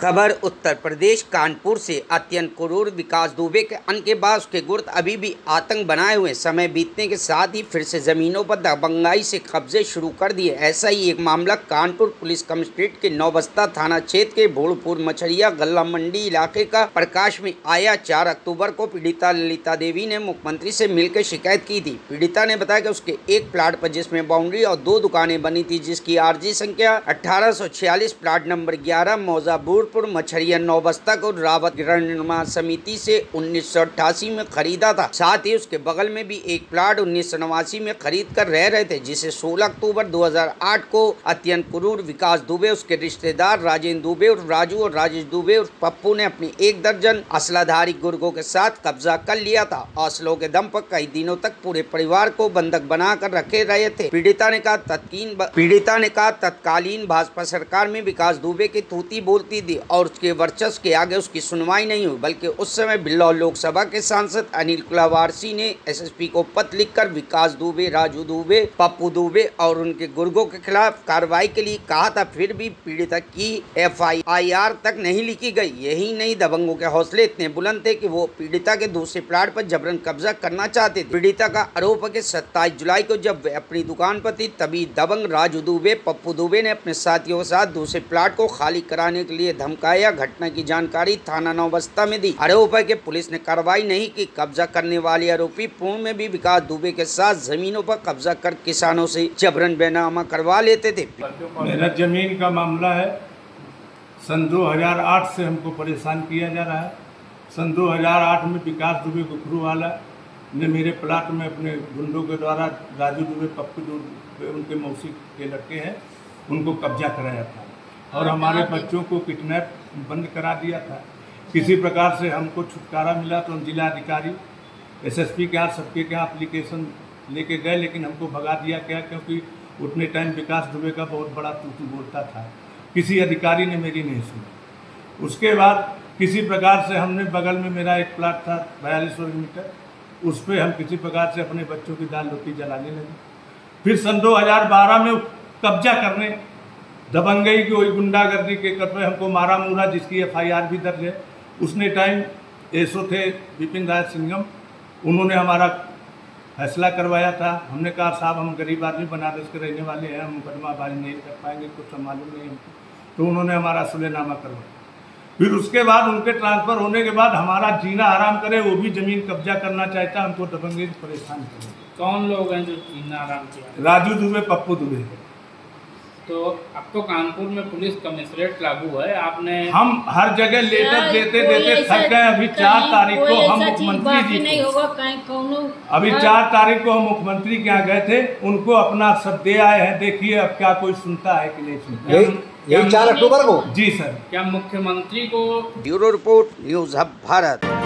खबर उत्तर प्रदेश कानपुर से। अत्यंत क्रूर विकास दुबे के अन्य के बाद उसके गुर्द अभी भी आतंक बनाए हुए। समय बीतने के साथ ही फिर से जमीनों पर दबंगाई से कब्जे शुरू कर दिए। ऐसा ही एक मामला कानपुर पुलिस कमिश्नरेट के नौबस्ता थाना क्षेत्र के भोड़पुर मछरिया गल्ला मंडी इलाके का प्रकाश में आया। 4 अक्टूबर को पीड़िता ललिता देवी ने मुख्यमंत्री से मिलकर शिकायत की थी। पीड़िता ने बताया कि उसके एक प्लाट पर जिसमें बाउंड्री और 2 दुकानें बनी थी, जिसकी आरजी संख्या 1846 प्लाट नंबर 11 मौजा भोड़पुर मछरिया नौबस्ता को रावत गृह निर्माण समिति से 1988 में खरीदा था। साथ ही उसके बगल में भी एक प्लाट 1989 में खरीद कर रह रहे थे, जिसे 16 अक्टूबर 2008 को अत्यंत क्रूर विकास दुबे, उसके रिश्तेदार राजेंद्र दुबे और राजू और राजेश दुबे और पप्पू ने अपनी 1 दर्जन असलाधारी गुर्गों के साथ कब्जा कर लिया था। असलों के दम पर कई दिनों तक पूरे परिवार को बंधक बनाकर रखे रहे थे। पीड़िता ने कहा तत्कालीन भाजपा सरकार में विकास दुबे की तूती बोलती थी और उसके वर्चस्व के आगे उसकी सुनवाई नहीं हुई, बल्कि उस समय बिल्लौर लोकसभा के सांसद अनिल कुलावारसी ने एसएसपी को पत्र लिखकर विकास दुबे, राजू दुबे, पप्पू दुबे और उनके गुर्गों के खिलाफ कार्रवाई के लिए कहा था। फिर भी पीड़िता की FIR तक नहीं लिखी गई। यही नहीं, दबंगों के हौसले इतने बुलंद थे कि वो पीड़िता के दूसरे प्लाट पर जबरन कब्जा करना चाहते थे। पीड़िता का आरोप है कि 27 जुलाई को जब वे अपनी दुकान पर थी, तभी दबंग राजू दुबे, पप्पू दुबे ने अपने साथियों के साथ दूसरे प्लाट को खाली कराने के लिए धमकाया। घटना की जानकारी थाना नौबस्ता में दी। आरोप है कि पुलिस ने कार्रवाई नहीं की। कब्जा करने वाले आरोपी पूर्व में भी विकास दुबे के साथ जमीनों पर कब्जा कर किसानों से जबरन बेनामा करवा लेते थे। मेरा जमीन का मामला है। सन 2008 से हमको परेशान किया जा रहा है। सन 2008 में विकास दुबे गुखरू वाला ने मेरे प्लाट में अपने गुंडों के द्वारा राजू दुबे, पप्पू दुबे, उनके मौसी के लड़के हैं, उनको कब्जा कराया था और हमारे बच्चों को किडनैप बंद करा दिया था। किसी प्रकार से हमको छुटकारा मिला तो हम जिला अधिकारी SSP के यहाँ सबके यहाँ एप्लीकेशन लेके गए, लेकिन हमको भगा दिया गया क्योंकि उतने टाइम विकास दुबे का बहुत बड़ा तूतू बोलता था। किसी अधिकारी ने मेरी नहीं सुनी। उसके बाद किसी प्रकार से हमने बगल में मेरा एक प्लाट था 42 वर्ग मीटर, उस पर हम किसी प्रकार से अपने बच्चों की दाल रोटी जलाने लगे। फिर सन 2012 में कब्जा करने दबंगई की वही गुंडागर्दी के कर पे हमको मारा मुरा, जिसकी FIR भी दर्ज है। उसने टाइम एसओ थे विपिन राज सिंघम, उन्होंने हमारा फैसला करवाया था। हमने कहा साहब हम गरीब आदमी बनारस के रहने वाले हैं, हम मुकदमाबाजी नहीं कर पाएंगे, कुछ मालूम नहीं हमको। तो उन्होंने हमारा सुलेनामा करवाया। फिर उसके बाद उनके ट्रांसफ़र होने के बाद हमारा जीना आराम करे, वो भी ज़मीन कब्जा करना चाहता, हमको दबंगई परेशान करे। कौन लोग हैं जो जीना आराम किया? राजू दुबे, पप्पू दुबे। तो अब तो कानपुर में पुलिस कमिश्नरेट लागू है, आपने हम हर जगह लेटर देते थक गए। अभी 4 तारीख को हम मुख्यमंत्री जी अभी 4 तारीख को हम मुख्यमंत्री के यहाँ गए थे, उनको अपना सब दे आए हैं। देखिए अब क्या कोई सुनता है कि नहीं सुनता। यही 4 अक्टूबर को? जी सर। क्या मुख्यमंत्री को? Bureau report, news hub Bharat.